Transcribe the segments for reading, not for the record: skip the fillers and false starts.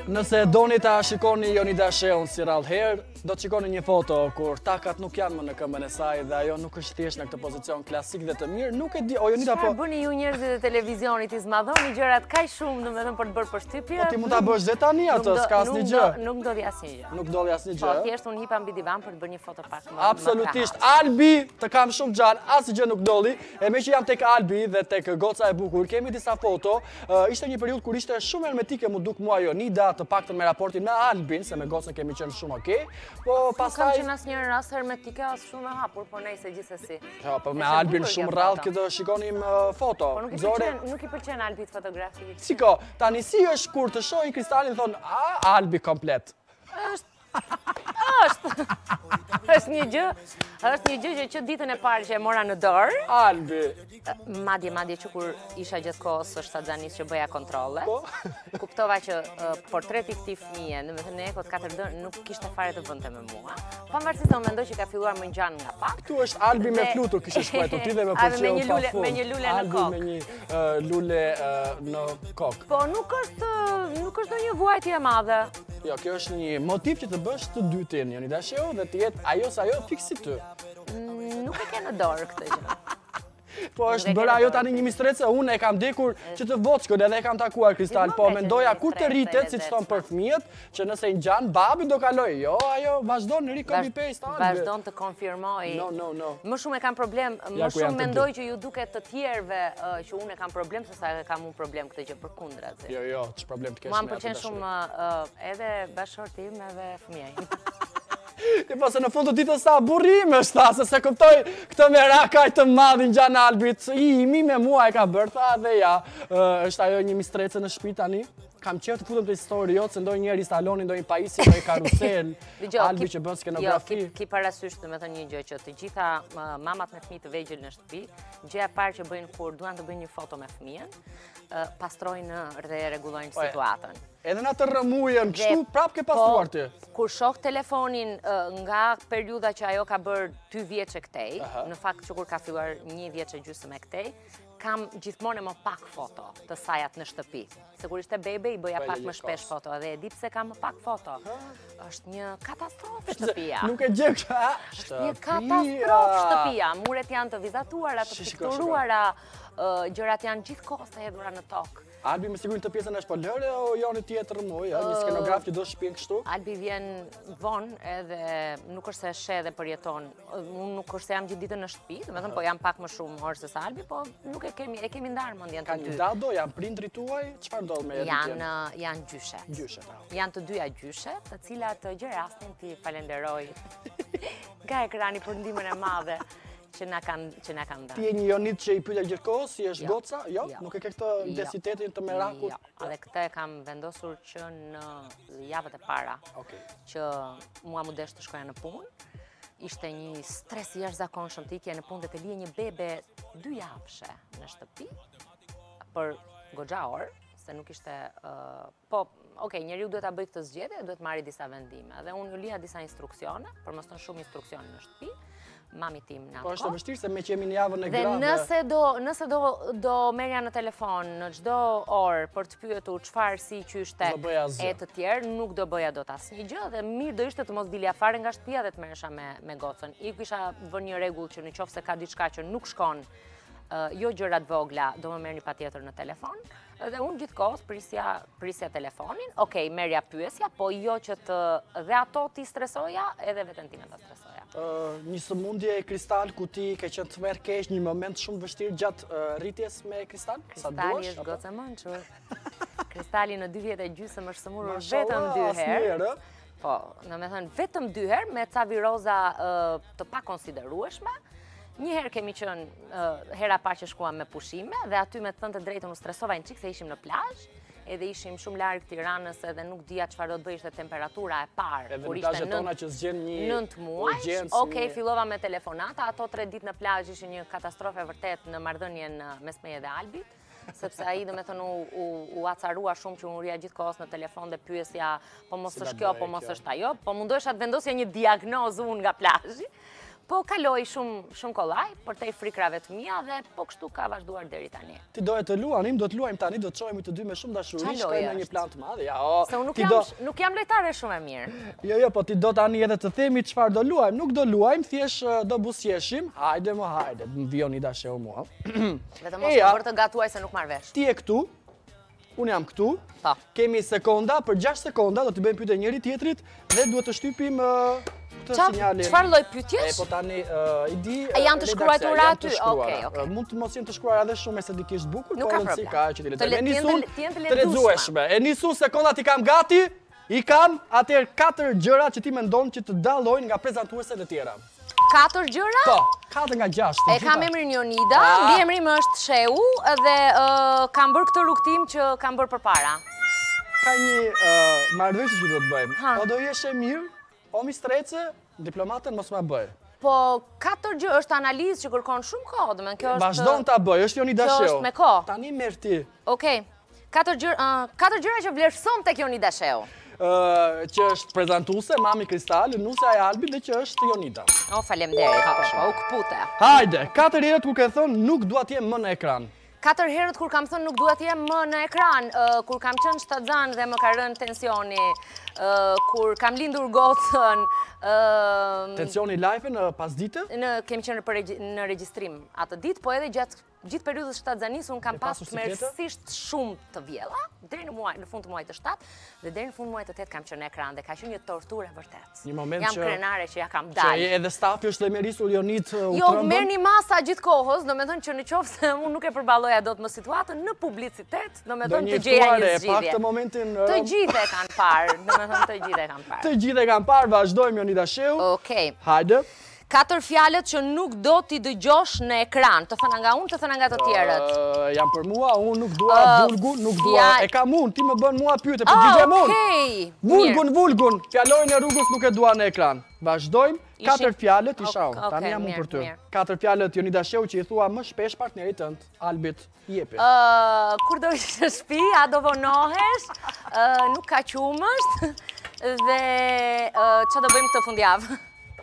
Nëse doni ta shikoni Jonida Sheun si rrallë herë, do të shikoni një foto kur takat nuk janë më në këmbën e saj dhe ajo nuk është thjesht në këtë pozicion klasik dhe të mirë, nuk e di, o Jonida po... Çfarë bëni ju njerëzit e televizionit, i zmadhoni gjërat kaq shumë, domethënë për të bërë përshtypje? Po ti mund ta bësh dhe tani atë, s'ka asnjë gjë. Nuk ndodhi asnjë gjë. Nuk ndodhi asnjë gjë. Po thjesht unë hipa mbi divan për të bërë një foto pak më. Absolutisht. Albi, të kam shumë xhan, asnjë gjë nuk ndodhi. E me që jam tek Albi dhe tek goca e bukur, kemi disa foto. Ishte një periudhë kur ishte shumë hermetike mu duk mua Jonida, të paktën me raportin me Albin, se me gocën kemi qenë shumë okay. Po pastaj kam qenë asnjë rast hermetike as shumë e hapur, po nejse gjithsesi. Jo, po me Albin shumë rrallë që do shikonim foto. Po nuk i pëlqen Albit fotografi. Siko, tani si është kur të shohin Kristalin thonë, Albi komplet. Është një gjë që që ditën e parë që e mora në dorë. Albi. Madje që kur isha gjatë kohës së Shtatxhanis që bëja kontrolle, kuptova që portreti i këtij fëmije, domethënë në ekot 4D nuk kishte fare të bënte me mua. Pavarësisht se unë mendoj që ka filluar më ngjan nga pak. Këtu është Albi me flutur kishte shkruar ti dhe me pëlqeu pa fund. Me një lule në kokë. Albi me një lule në kokë. Po nuk është ndonjë vuajtje e madhe. Jo, kjo është një motiv që të bësh të dytin, Jonida Sheun, dhe të jetë ajo sa ajo fiksi ty. Nuk e ke në dorë këtë gjë. Po është bërë ajo tani një mistrece, unë e kam dekur që të voçkën edhe e kam takuar Kristal, po mendoja kur të rritet, si që thonë për fëmijët, që nëse i ngjan babi do kaloj. Jo, ajo vazhdon në copy paste Albi. Vazhdon të konfirmoj. No. Më shumë e kam problem, më shumë mendoj që ju duket të tjerëve që unë e kam problem, se sa e kam unë problem këtë gjë përkundër. Jo, që problem të kesh me atë dashuri. Mua më pëlqen shumë edhe bashkëshorti im edhe fëmia im. Po se në fund të ditës sa burrim është ta, se kuptoj këtë me rakaj të madhin gjanë Albit, imi me mua e ka bërë ta dhe ja, është ajo një mistrece në shtëpi tani. Kam qef të futem të histori jotë, se ndonjë njerë instalonin ndonjë pajisje, ndonjë karusel, Albi që bën skenografi. Jo, ki parasysh të me thënë një gjë që të gjitha mamat me fëmijë të vegjël në shtëpi, gjëja e parë që bëjnë kur duan të bëjnë një foto me fëmijën, pastrojnë dhe rregullojnë situatën. Edhe na të rrëmujën, kështu prap ke pastruar ti. Kur shoh telefonin nga periudha që ajo ka bërë 2 vjeçë këtej, në fakt që kur ka filluar 1 vjeç e gjysmë e këtej, kam gjithmonë më pak foto të sajat në shtëpi. Se kur ishte bebe, i bëja pak më shpesh foto, dhe e di pse kam më pak foto. Është një katastrofë shtëpia. Nuk e gjej kështu. Është një katastrofë shtëpia. Muret janë të vizatuara, të pikturuara, gjërat janë gjithkohës të hedhura në tokë. Albi me sigurisht të pjesën është po lëre o janë tjetër rrëmuj, një skenograf që do shpjen kështu? Albi vjen vonë edhe nuk është se sheh dhe përjeton. Unë nuk është se jam gjithë ditën në shtëpi, domethënë po jam pak më shumë orë se sa Albi, po nuk e kemi ndarë mendjen të dy. Ka një dado, janë prindrit tuaj, çfarë ndodh me jetën? Janë gjyshe. Gjyshe, ta. Janë të dyja gjyshe, të cilat gjë rastin ti falenderoj nga ekrani për ndihmën e madhe që na kanë dhënë. Ti je një Jonid që i pyet gjithkohë si është goca? Jo? Nuk e ke këtë intensitetin të merakut? Jo, edhe këtë e kam vendosur që në javët e para që mua më desh të shkoja në punë. Ishte një stres i jashtëzakonshëm të ikje në punë dhe të lije një bebe 2 javëshe në shtëpi për goxha orë, se nuk ishte njeriu duhet ta bëjë këtë zgjedhje, duhet marrë disa vendime. Dhe unë ju lija disa instruksione, për mos të shumë instruksione në shtëpi. Mami tim në atë. Po është e vështirë se me që jemi në javën e grave. Dhe nëse do merja në telefon në çdo orë për të pyetur çfarë si qyshte e të tjerë, nuk do bëja dot asnjë gjë dhe mirë do ishte të mos dilja fare nga shtëpia dhe të merresha me gocën. I kisha vënë një rregull që nëse ka diçka që nuk shkon, jo gjërat vogla, do më merrni patjetër në telefon. Dhe unë gjithkohës prisja telefonin, merja pyesja, po jo që dhe ato ti stresoja, edhe veten time ta stresoja. Një sëmundje e Kristal ku ti ke qenë të merr keq një moment shumë vështirë gjatë rritjes me Kristal? Kristali është gocë mençur. Kristali në 2 vjet e gjysmë është sëmurur vetëm 2 herë. Po, domethënë vetëm 2 herë me ca viroza të pakonsiderueshme. Një herë kemi qenë hera parë që shkuam me pushime dhe aty me të thënë të drejtën u stresova një çik se ishim në plazh. Edhe ishim shumë larg Tiranës edhe nuk dija çfarë do të bëj, ishte temperatura e parë, kur ishte 9 muaj. Fillova me telefonata, ato 3 ditë në plazh ishin një katastrofë vërtet në marrëdhënien mes meje dhe Albit, sepse ai domethënë u acarua shumë që unë rria gjithkohës në telefon dhe pyesja, po mos është kjo, po mos është ajo, po mundohesha të vendosja një diagnozë unë nga plazhi. po kaloi shumë kollaj për te frikrave të mia dhe po kështu ka vazhduar deri tani. Ti doje të luanim, do të luajmë tani, do të çohemi të dy me shumë dashuri, shkojmë në një plan të madh. Ja, se unë nuk jam lojtare shumë e mirë. Jo, po ti do tani edhe të themi çfarë do luajmë. Nuk do luajmë, thjesht do buzëqeshim. Hajde, më vjen i dasheu mua. Vetëm mos për të gatuaj se nuk marr vesh. Ti je këtu. Unë jam këtu. Kemi sekonda, për 6 sekonda do t'i bëjmë pyetje njëri tjetrit dhe duhet të shtypim këtë sinjalin. Çfarë lloj pyetjesh? Po tani i di. Janë të shkruara aty? Okej. Mund të mos jenë të shkruara edhe shumë estetikisht bukur, por rëndësi ka që ti lexoj. Të lexueshme. E nisun sekondat i kam gati. I kam atëherë 4 gjëra që ti mendon që të dallojnë nga prezantueset e tjera. 4 gjëra? Po, 4 nga 6. E kam emrin Jonida, mbiemri më është Sheu dhe kam bërë këtë rrugtim që kam bërë përpara. Ka një marrëveshje që do të bëjmë. O do jesh e mirë, o mistrece, diplomatën mos ma bëj. Po 4 gjëra është analizë që kërkon shumë kohë, domethënë kjo është. Vazhdon ta bëj, është Jonida Sheu. Kjo është me kohë. Tani merr ti. Okej. 4 gjëra që vlerëson tek Jonida Sheu. Që është prezantuese, mami Kristal, nusja e Albit dhe që është Jonida. O, faleminderit, po, u këpute. Hajde, 4 herët kur ke thënë nuk dua të jem më në ekran. 4 herët kur kam thënë nuk dua të jem më në ekran, kur kam qenë shtazan dhe më ka rënë tensioni, kur kam lindur gocën. Tensioni live në pasdite? Kemi qenë në regjistrim atë ditë, po edhe gjithë periudhës shtatzanisë unë kam pasur tmerrsisht shumë të vjella, deri në fund të muajit të 7 dhe deri në fund të muajit të 8 kam qenë në ekran dhe ka qenë një torturë e vërtet. Jam krenare që ja kam dalë. Që edhe stafi është lëmerisur Jonit u trembën? Jo, merrni masa gjithë kohës, domethënë që nëse unë nuk e përballoja dot më situatën në publicitet, domethënë të gjeja një zgjidhje. Të gjithë e kanë parë, domethënë të gjithë e kanë parë. Të gjithë e kanë parë, vazhdojmë Jonida Sheu. Okej. Hajde. 4 fjalët që nuk do t'i dëgjosh në ekran, të thëna nga unë, të thëna nga të tjerët. Jam për mua, unë nuk dua vulgun, nuk dua, e kam unë, ti më bën mua pyetje, përgjigjem unë. Vulgun, fjalojnë e rrugës nuk e dua në ekran. Vazhdojmë, 4 fjalët isha unë, tani jam unë për ty. 4 fjalët Jonida Sheu që i thua më shpesh partnerit tënd, Albit, jepi. Kur do ish në shtëpi, a do vonohesh, nuk ka qumësht dhe ç'a do bëjmë këtë fundjavë?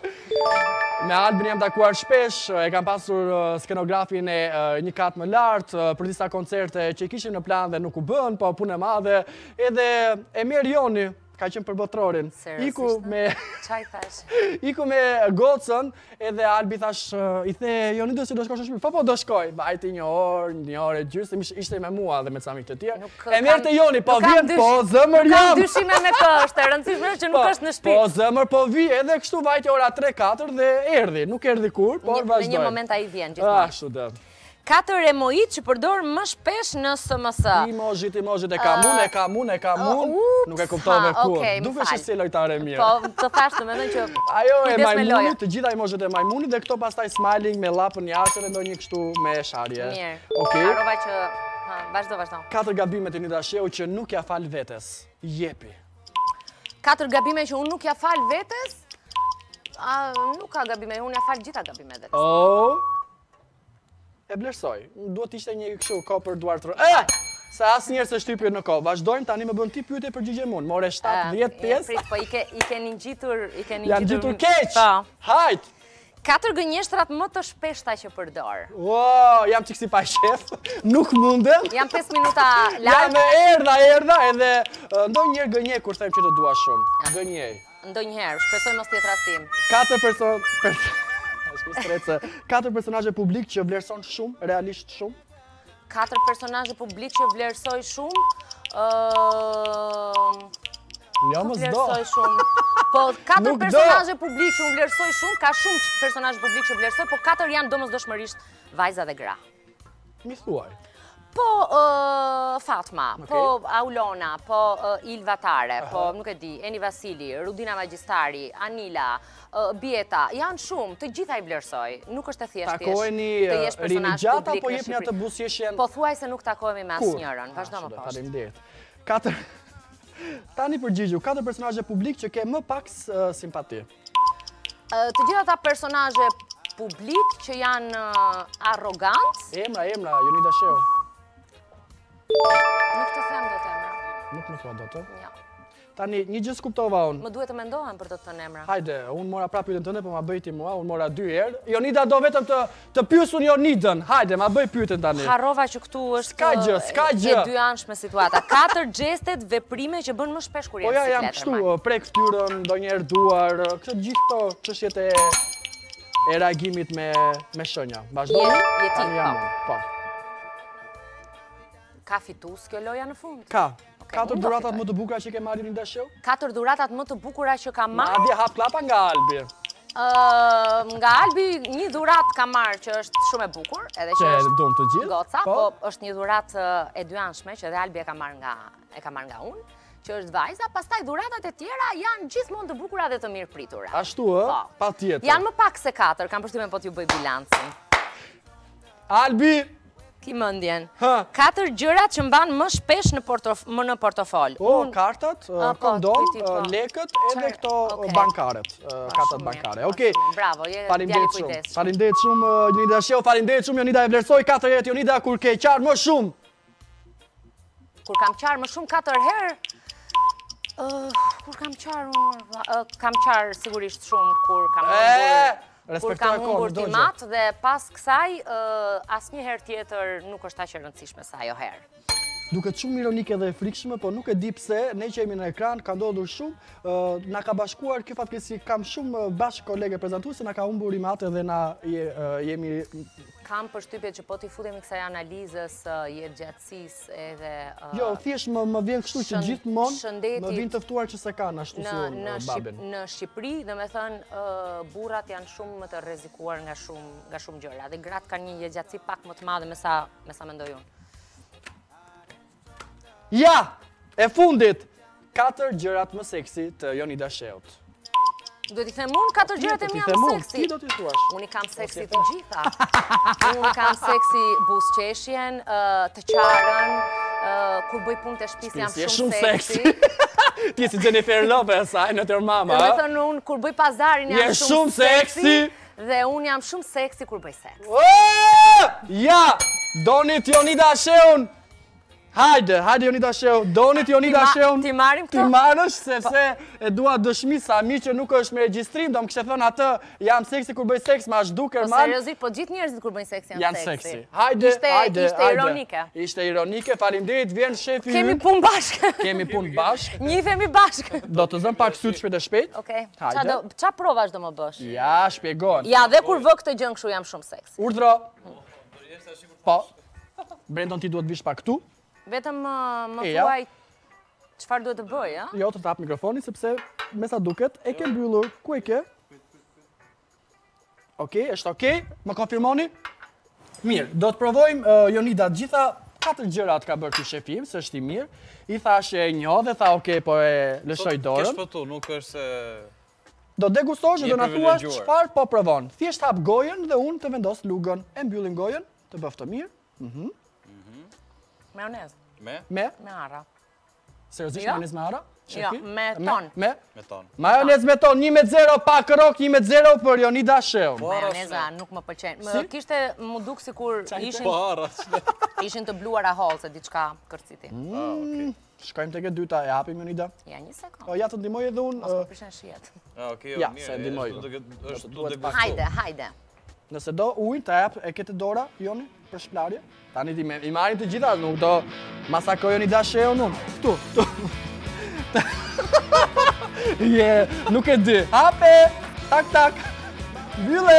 Me Albin jam takuar shpesh, e kam pasur skenografin e një kat më lartë për disa koncerte që kishim në plan dhe nuk u bën, po punë e madhe, edhe e merr Joni, ka qenë për botrorin. Iku me gocën, edhe Albi thash, i the, Jonida si do shkosh në shtëpi? Po, do shkoj. Vajti një orë e gjysmë, ishte me mua dhe me ca miq të tjerë. E merrte Joni, po vjen, po zëmër jam. Nuk kam dyshime me kështë, e rëndësishme që nuk është në shtëpi. Po zëmër, po vi, edhe kështu vajti ora 3-4 dhe erdhi. Nuk erdhi kur, por vazhdoj. Në një moment ai vjen gjithmonë. Ashtu dhe. 4 emojit që përdor më shpesh në SMS. Emojit, e kam unë, nuk e kuptove kur. Dukesh si lojtare mirë. Po, të thash të mendoj që ajo e majmunit, të gjitha emojit e majmunit dhe këto pastaj smiling me lapën jashtë dhe ndonjë kështu me sharje. Mirë, harova që... Vazhdo. 4 gabimet e Jonida Sheu që nuk ja fal vetes. Jepi. 4 gabime që unë nuk ja fal vetes? Nuk ka gabime, unë ja fal gjitha gabimet vetes. E vlerësoj. Duhet ishte një kështu kohë për duart të se asnjëherë se shtypi në kohë. Vazhdojmë, tani më bën ti pyetje përgjigjem unë. More 7-10 pjesë. Po i keni ngjitur, Jam ngjitur keq. Hajt. 4 gënjeshtrat më të shpeshta që përdor. Jam çik si pa shef. Nuk mundem. Jam 5 minuta larg. Jam erdha edhe ndonjëherë gënjej kur them që të dua shumë. Gënjej. Ndonjëherë, shpresoj mos të jetë rastim. 4 personazhe 4 personazhe publik që vlerëson shumë, realisht shumë. 4 personazhe publik që vlerësoj shumë. Jo, mos do. Vlerësoj shumë. Po 4 personazhe publik që unë vlerësoj shumë, ka shumë personazhe publik që vlerësoj, po 4 janë domosdoshmërisht vajza dhe gra. Mi thuaj. Po Fatma, po Aulona, po Ilva Tare, po nuk e di, Eni Vasili, Rudina Magjistari, Anila, Bieta, janë shumë, të gjitha i vlerësoj. Nuk është e thjesht të jesh personazh publik po jepni atë buzëqeshjen. Po thuaj se nuk takohemi me asnjërin. Vazhdo më poshtë. Faleminderit. 4 Tani përgjigju, 4 personazhe publik që ke më pak simpati. Të gjitha ata personazhe publik që janë arrogant. Emra, Jonida Sheu. Nuk të them dot emra. Nuk më thua dot? Jo. Tani, një gjë s'kuptova unë. Më duhet të mendohem për të thënë emra. Hajde, unë mora prapë pyetjen tënde, po ma bëj ti mua, unë mora 2 herë. Jonida do vetëm të pyesun Jonidën. Hajde, ma bëj pyetjen tani. Harrova që këtu është Ska gjë. E dy anshme situata. 4 gjestet, veprime që bën më shpesh kur Po je ja, jam kështu, prek fytyrën, ndonjëherë duar, këtë gjithë këto çështjet e reagimit me shenja. Vazhdoni? Je ti, po. Ka fitus kjo loja në fund? Ka. 4 dhuratat më të bukura që ke marrë Jonida Sheu? 4 dhuratat më të bukura që ka marrë? Madje hap klapa nga Albi. Nga Albi një dhurat ka marrë që është shumë e bukur, edhe që është goca, po është një dhurat e dyanshme që edhe Albi e ka marrë nga unë, që është vajza, pastaj dhuratat e tjera janë gjithmonë të bukura dhe të mirë pritura. Ashtu patjetër. Janë më pak se 4, kam përshtypjen po t'ju bëj bilancin. Albi! Ki mëndjen. 4 gjërat që mban më shpesh në portofol. Kartat, kondom, lekët edhe këto bankaret. Kartat bankare. Okej. Bravo, je djali kujdes. Faleminderit shumë Jonida Sheu, faleminderit shumë Jonida, e vlerësoj 4 herë Jonida kur ke qarë më shumë. Kur kam qarë më shumë 4 herë? Kur kam qarë sigurisht shumë kur kam humbur ultimat dhe pas kësaj asnjëherë tjetër nuk është aq e rëndësishme sa ajo herë. Duket shumë ironike dhe e frikshme, po nuk e di pse, ne që jemi në ekran, ka ndodhur shumë, na ka bashkuar kjo fatkeqësi, kam shumë bashkë kolege prezantuese, na ka humbur imate dhe na jemi... Kam përshtypje që po t'i futemi kësaj analizës jetëgjatësisë edhe... Jo, thjesht më vjen kështu që gjithmonë më vjen të ftuar që se kanë ashtu si unë babin. Në Shqipëri, dhe me thënë, burrat janë shumë më të rrezikuar nga shumë gjëra, dhe gratë kanë një jetëgjatësi pak më të madhe me sa mendoj unë. Ja, e fundit, 4 gjërat më seksi të Jonida Sheut. Duhet i them unë 4 gjërat e mia më seksi. Ti do t'i thuash. Unë i kam seksi të gjitha. Unë kam seksi buzëqeshjen, të qarën, kur bëj punë të shtëpisë jam shumë seksi. Ti si Jennifer Lopez, ai në tër mama. Do të thënë unë kur bëj pazarin jam shumë seksi. Dhe unë jam shumë seksi kur bëj seks. Ja, donit Jonida Sheun. Hajde Jonida Sheu, donit Jonida Sheun. Ti marim këto? Ti marrësh, sepse e dua dëshmi sa mi që nuk është me regjistrim, do më kështë thonë atë, jam seksi kur bëj seks, ma është duker man. Seriozisht, po gjithë njerëzit kur bëjnë seks janë seksi. Hajde. Ishte ironike. Ishte ironike, faleminderit, vjen shefi Kemi punë bashkë. Kemi punë bashkë. Njihemi bashkë. Do të zëm pak syt shpejt e shpejt. Okej. Qa provash do më bësh? Ja, shpjegon. Ja, dhe kur vë këtë gjën kështu jam shumë seksi. Urdhro. Po. Brendon ti duhet vish pak këtu. Vetëm më thuaj çfarë duhet të bëj, a? Jo, të tap mikrofonin, sepse me sa duket, e ke mbyllur. Ku e ke? Okej, është okej? Më konfirmoni? Mirë, do të provojmë Jonida, gjitha 4 gjërat ka bërë ky shefim, se është i mirë. I thash e njoh dhe tha okej, po e lëshoj dorën. Kesh pëtu, nuk është se... Do degustosh dhe do na thuash çfarë po provon. Thjesht hap gojën dhe unë të vendos lugën. E mbyllim gojën, të bëf të mirë. Majonez. Me? Me ara. Seriozisht majonez me ara? Jo, me ton. Me ton. Majonez me ton, 1-0 pak rok, 1-0 për Jonida Sheu. Majoneza nuk më pëlqen. Kishte mu duk sikur ishin të bluara hollë, diçka kërciti. Shkojmë tek e dyta, e hapim Jonida. Ja, një sekond. Ja të ndihmoj edhe unë. Mos më prishen shihet. Okej, ja, mirë. Se ndihmoj. Është tu degustuar. Hajde. Nëse do ujë të jap, e kete dora, Joni, për shplarje. Tani i marrin të gjitha, nuk do masakroj Jonida Sheu unë. Këtu. Nuk e di. Hape! Tak. Mbylle!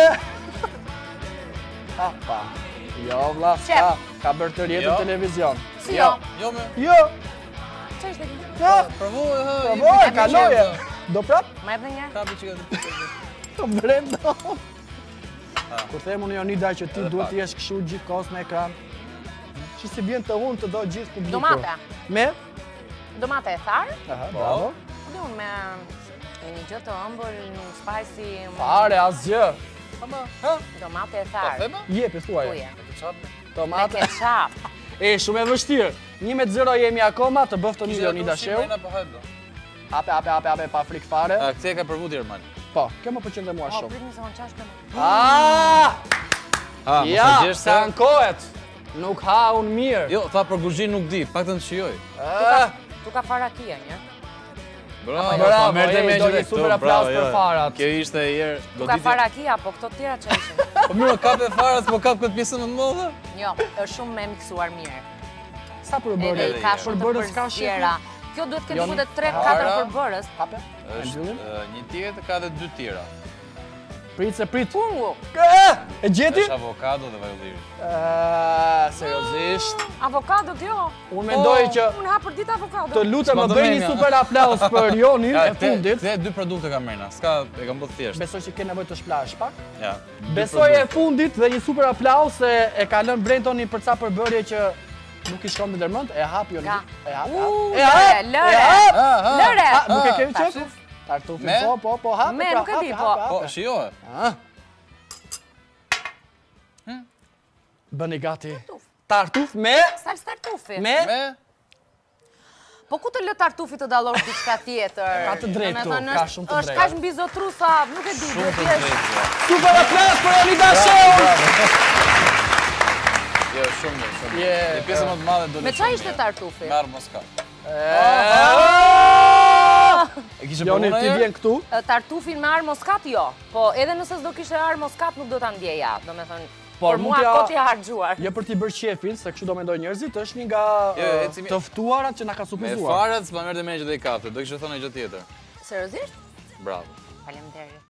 Hapa. Jo, vlla, ka bërë të rjetë në televizion. Si jo? Jo. Që është dhe një? Jo. Provoj, kaloje. Do prap? Ma e për një? Kapi që ka të brenda. Kur themu në Jonida që ti duhet të jesh kështu gjithkohës në ekran, që si bjen të unë të do gjithë publiku. Domate. Me? Domate e tharë. Bravo. Dhe unë me një gjë të ëmbël, një spajsi... Fare, asgjë. Domate e tharë. Jepi, thuaje. Me ketchup. Shumë e vështirë. 1-0 jemi akoma, të bëftë të një Jonida Sheu. Hape, pa frikë fare. Këte e ka përvu tjerë, mali. Po, ke më pëlqen dhe mua shumë. Prit një se qash këmë. Ja, se ankohet. Nuk ha unë mirë. Jo, tha për guzhin nuk di, pak të në shioj. Tu ka farakia, një? Bravo, merrte me do një super aplauz për farat. Kjo ishte herë Ka farakia, po këto tjera që ishin. Po mirë, kap e farat, po kap këtë pjesën më të madhe? Jo, është shumë me miksuar mirë. Sa përbërës? Edhe ka shumë të përzjera. Kjo duhet këtë duhet 3-4 përbërës. Hape? Është një tjetër, ka dhe 2 tjera. Prit se prit. Pungu. E gjeti? Është avokado dhe vaj ulliri. Seriozisht. Avokado kjo. Unë mendoj që Unë ha për ditë avokado. të lutem më bëj një super aplauz për Jonin e fundit. Te 2 produkte kam mërna, s'ka e kam bërë thjesht. Besoj që ke nevojë të shplash pak. Ja. Besoj e fundit dhe një super aplauz se e ka lënë Brentoni për ca përbërje që nuk i shkon me ndërmend. E hap Jonin. E hap. Lëre. Nuk e kemi qef? Tartufi, po, hap. Me, nuk e di, po. Po, shijohe. Bëni gati. Tartuf me... Salsë tartufi. Me... Po ku të lë tartufi të dallosh diçka tjetër? Ka të drejtë tu, ka shumë të drejtë. Është kaq mbi zotru sa, nuk e di, Shumë të drejtë. Super aplauz për Olida Show! Jo, shumë. E pjesë më të madhe do Me çfarë ishte tartufi? Me arë moskat. E kishe Joni, përvona ti vjen këtu. Tartufin me arë moskat jo, po edhe nëse s'do kishe arë moskat nuk do ta ndjeja, do me thënë, Por për mua kot ja harxuar. Jo për t'i bërë qefin, se kështu do mendoj njerëzit, është një nga të ftuarat që na ka Me supozuar. farat, s'pa merrte me që dhe i kapte, do kishe thonë gjë tjetër. Seriozisht? Bravo. Faleminderit.